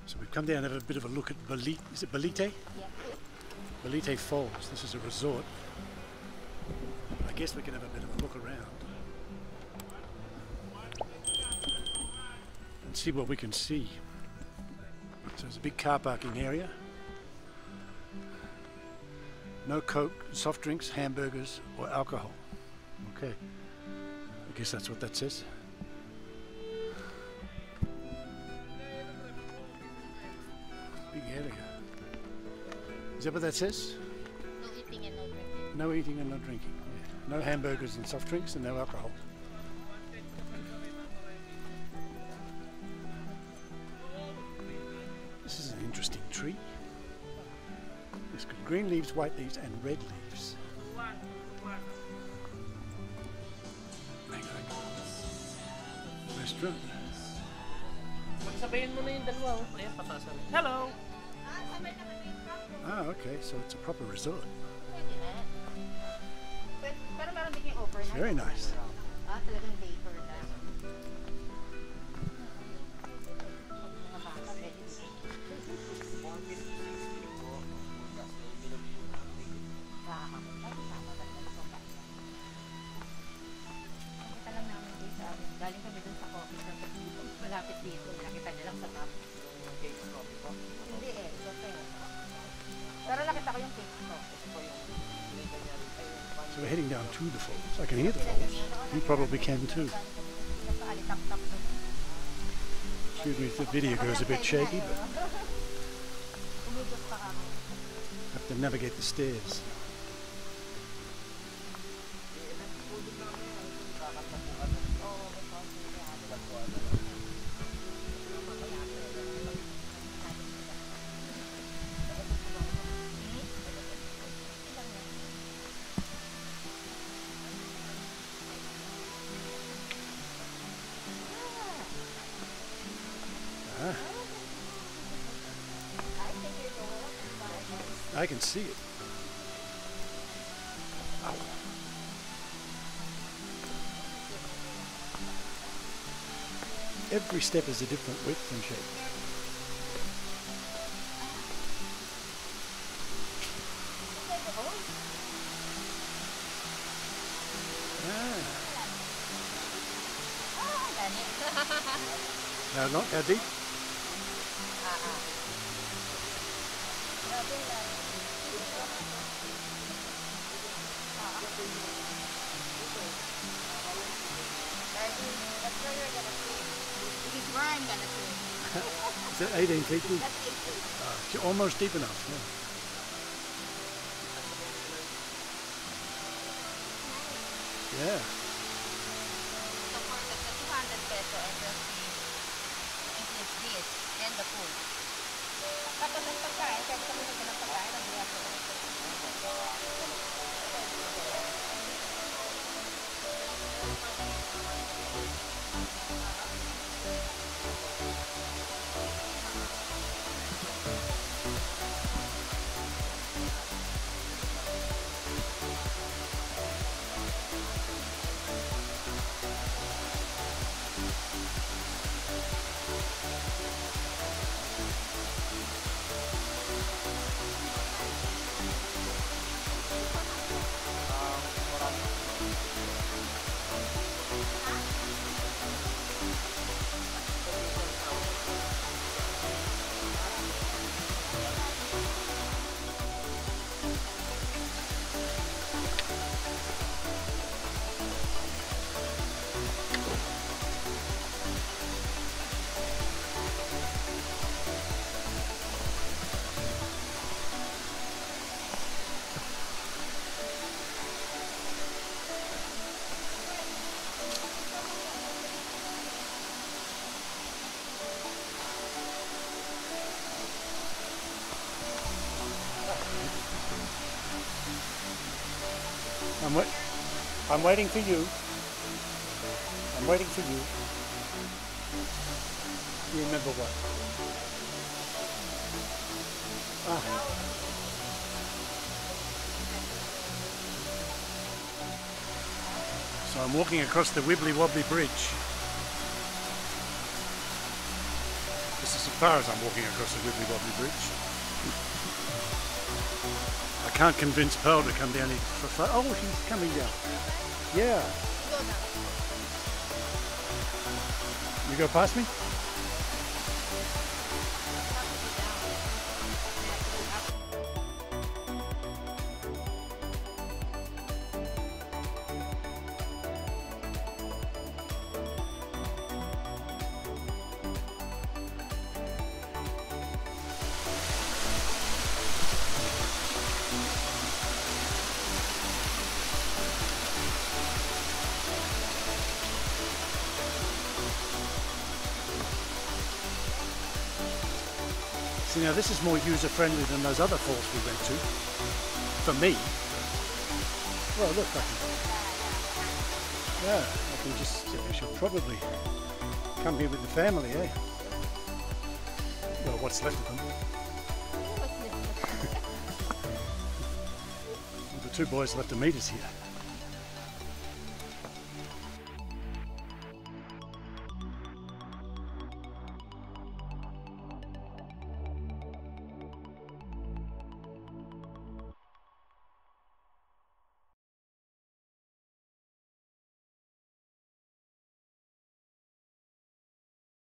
So we've come down and have a bit of a look at Balite. Is it Balite? Yeah. Balite Falls. This is a resort. I guess we can have a bit of a look around and see what we can see. So there's a big car parking area. No Coke, soft drinks, hamburgers or alcohol. Okay. I guess that's what that says. Big area. Is that what that says? No eating and no drinking. No eating and no drinking. Yeah. No hamburgers and soft drinks and no alcohol. This is an interesting tree. It's got green leaves, white leaves and red leaves. Restaurant. Magsabayin mo na yung dalawa. Ayan, patasan. Hello! Ah, okay, so it's a proper resort. Pwede na. Pero meron din yung overnight. Very nice. Ah, talagang day tour na. Mga bata, pwede din. Nakita lang namin dito sa amin. Galing kami dun sa coffee shop. Malapit dito. Nakita niya lang sa map. Cake coffee po. Hindi eh. Ito eh. Pero nakita ko yung cake ko. Ito po yung pinita niya rin kayo. So we're heading down to the falls. I can hear the falls. You probably can too. Excuse me if the video goes a bit shaky, but I have to navigate the stairs. I can see it. Ow. Every step is a different width and shape. How deep? That's where you're gonna swim. This is where I'm gonna swim. Is that 18 feet deep? That's 8 feet. Almost deep enough. Yeah. So for the 200 peso entrance fee, includes this and the pool. Tapos ang pagkain, pwede kami nagdala ng pagkain ng buhay ko. I'm waiting for you. I'm waiting for you. You remember what? So I'm walking across the wibbly wobbly bridge. This is a far as I'm walking across the wibbly wobbly bridge. I can't convince Pearl to come down here for fun. Oh, she's coming down. Yeah. Go now. You go past me? See, now this is more user-friendly than those other falls we went to. For me. Well, look, I can just, I should probably come here with the family, eh? Well, what's left of them. The two boys will have to meet us here.